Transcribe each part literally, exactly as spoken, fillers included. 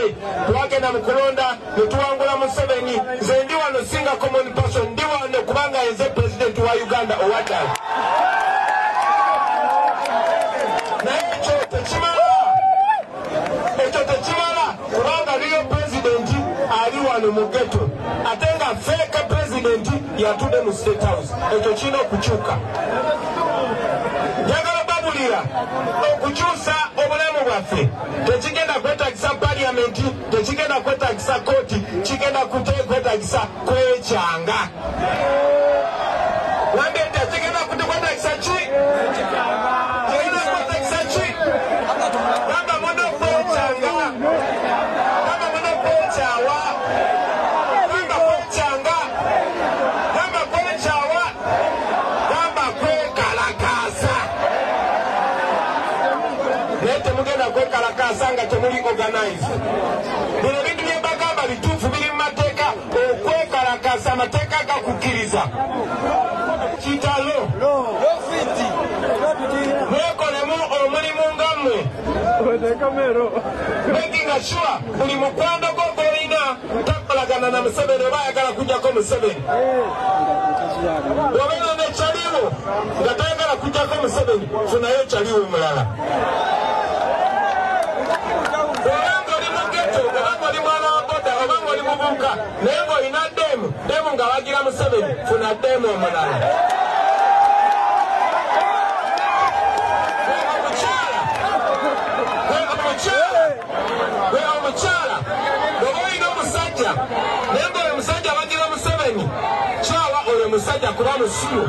Day twagenda mu kulonda ne tuwangula Museveni nze ndi wano singa common person ndi wano kubanga yenze president wa Uganda owaddayo naye ekyo tekimala ekyo tekimala kubanga liyo president ali wano mu ghetto ate nga fake president yatudde mu State House ekyo kirina okukyuka njagala babulira okukyusa obulamu bwaffe tekigenda kwetagisa parliament tekigenda kwetagisa kooti kigenda kwetagisa kwekyanga wambe tekigenda kwetagisa ki kigenda kwetagisa ki gamba muno kwekyanga gamba muno kwekyawa gamba kwekyanga gamba kwekyawa gamba kwekalakasa naye temugenda kwekalakasa nga temuli organize bino bintu bye bagamba bituufu biri mu mateeka okwekalakasa amateeka gakukkiriza kitalo mwekolemu omulimu ngammwe making sure buli mukwano gwo gwolina takolagana na Museveni oba ayagala kujjako Museveni obeera nekyaliwo nga tayagala kujjako Museveni funayo kyaliwo mulala obanga oli mu ghetto obanga oli mwana wa boda obanga oli muvubuka naye ng'olina demu demu nga wagira Museveni funa demu omulala we omukyala oba olina omusajja naye ng'oyo musajja wagira Museveni kyawa oyo musajja kuba musiru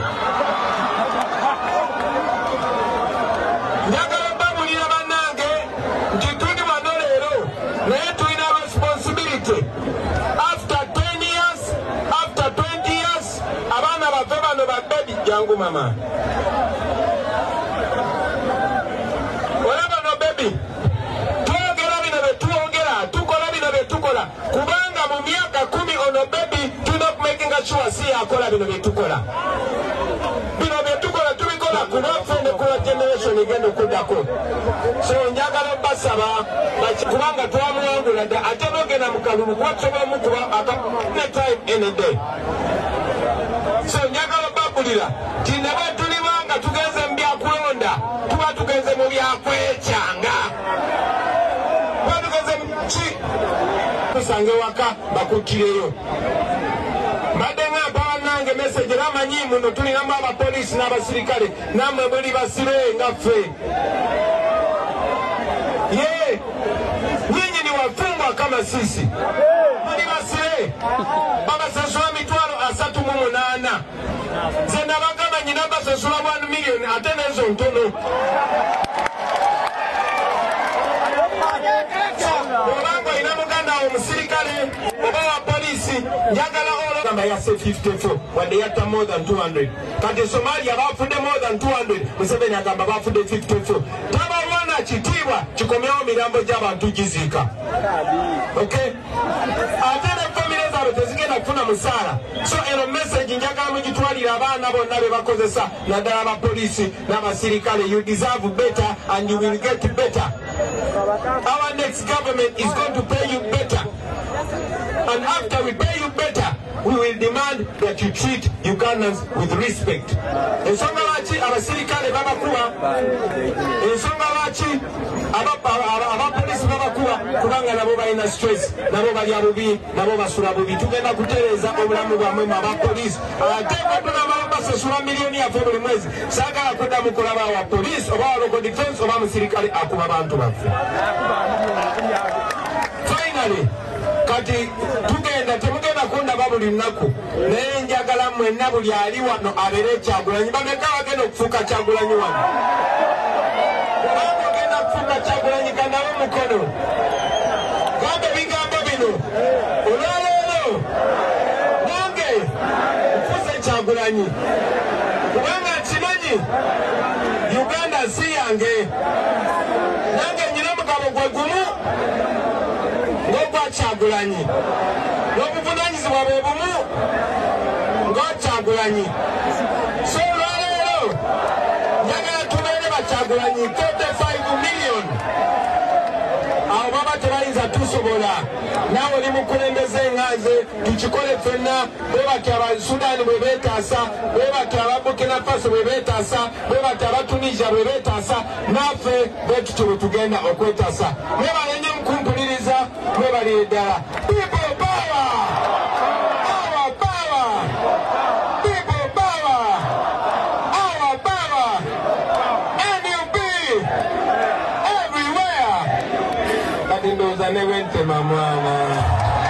njagala babulira bannange nti tuli wano leero naye tulina responsibility after ten years after twenty years abaana baffe bano babebi jangu mama olaba no bebi tukola kubanga mu myaka kumi ono baby tulina okumakinga sure si akola bino byetukola bino byetukola tubikola kubaffe ne kuba generation egenda okuddako so njagala basaba kubanga twamuwangula dda ate nogenda mu kalulu kuba tusobola mukuba ne time any day so njagala babulira ti ne bwe tulibanga tugenze mu byakulonda tuba tugenze mu byakwekyanga tusange waka bakukkireyo mbadde ngamba bannange message namanyi muno tulinamu abapoliisi n'abasirikale nammwe muli basire nga ffe ye nyinyi ni wafungwa kama sisi muli basire babasasula mitwalo asatu mu munaana nze nabagamba nyina basasula one million ate nezo ntono obanga olina muganda omusirikale oba wa polisi njagala ologamba yasse fifty-four wadde yatta more than two hundred kati Somalia bafudde more than two hundred Museveni agamba bafudde fifty-four tabalwana kitiibwa kikomyewo mirambo gy'abantu giziika okay ate ne famire zaabwe tezigenda kufuna musaala so eno message njagala mugitwalira abaana bonna be bakozesa naddala abapoliisi n'abasirikale you deserve better and you will get better. Our next government is going to pay you better. And after we pay you better, we will demand that you treat Ugandans with respect. Ensonga lwaki abasirikale babakuba, ensonga lwaki abapoliisi babakuba kubanga nabo balina stress, nabo balya bubi, nabo basula bubi. Tugenda kutereeza obulamu bwamwe mu abapoliisi. Ate batugamba basasula miliyoni yaffe buli mwezi. Saagala kuddamu kulaba wa poliisi oba wa local defense oba musirikale akuba bantu baffe. Finally, kati tugenda temugenda kundaba buli lunaku naye njagala mwenna buli ali wano abeere Kyagulanyi bameka bagenda okufuuka Kyagulanyi wano kubanga ogenda kufuuka Kyagulanyi kanawo mukono gambe bigambo bino olwaleero nange nfuuse Kyagulanyi kubanga kimanyi Uganda si yange nange nyina mugabo gwe gumu ng'ogwa Kyagulanyi n'obuvunanyizibwa bwe bumu ng'ogwa Kyagulanyi so olwaleero Kyagulanyi thirty-five million. Aho baba tebayinza ndowooza tusobola naawe oli mukulembeze enganze tukikole ffenna bwe batyo abasudaani bwe beetaasa bwe batyo ababukina faso bwe beetaasa bwe batyo abatunisia bwe beetaasa naffe bwe tutyo bwe tugenda okwetaasa mwebale nnyo mukumpuliriza mwebalire ddala people power our power people power our power N U P everywhere kati ndowooza ne bwentema mwana